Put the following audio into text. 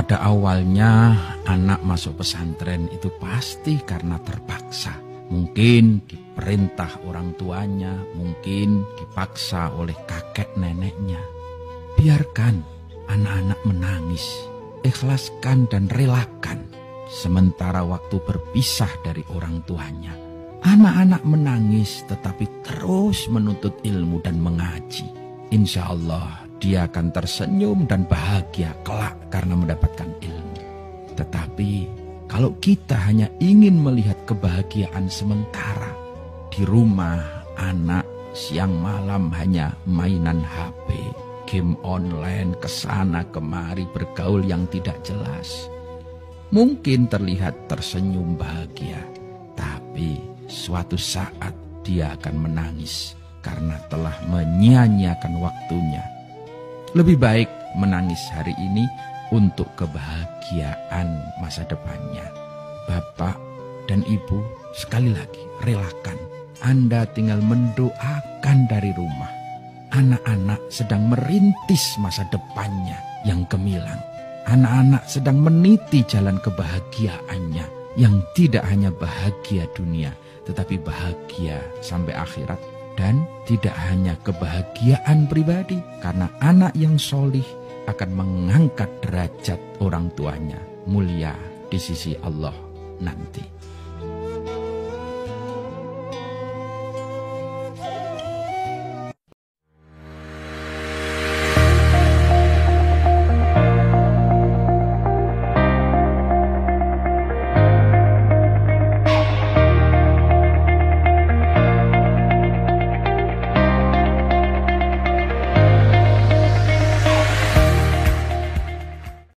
Pada awalnya anak masuk pesantren itu pasti karena terpaksa. Mungkin diperintah orang tuanya, mungkin dipaksa oleh kakek neneknya. Biarkan anak-anak menangis, ikhlaskan dan relakan. Sementara waktu berpisah dari orang tuanya, anak-anak menangis tetapi terus menuntut ilmu dan mengaji. Insya Allah dia akan tersenyum dan bahagia kelak karena mendapatkan ilmu. Tetapi kalau kita hanya ingin melihat kebahagiaan sementara, di rumah anak siang malam hanya mainan HP, game online, kesana kemari bergaul yang tidak jelas. Mungkin terlihat tersenyum bahagia, tapi suatu saat dia akan menangis karena telah menyia-nyiakan waktunya. Lebih baik menangis hari ini untuk kebahagiaan masa depannya. Bapak dan Ibu, sekali lagi relakan. Anda tinggal mendoakan dari rumah. Anak-anak sedang merintis masa depannya yang gemilang. Anak-anak sedang meniti jalan kebahagiaannya yang tidak hanya bahagia dunia, tetapi bahagia sampai akhirat. Dan tidak hanya kebahagiaan pribadi, karena anak yang solih akan mengangkat derajat orang tuanya mulia di sisi Allah nanti.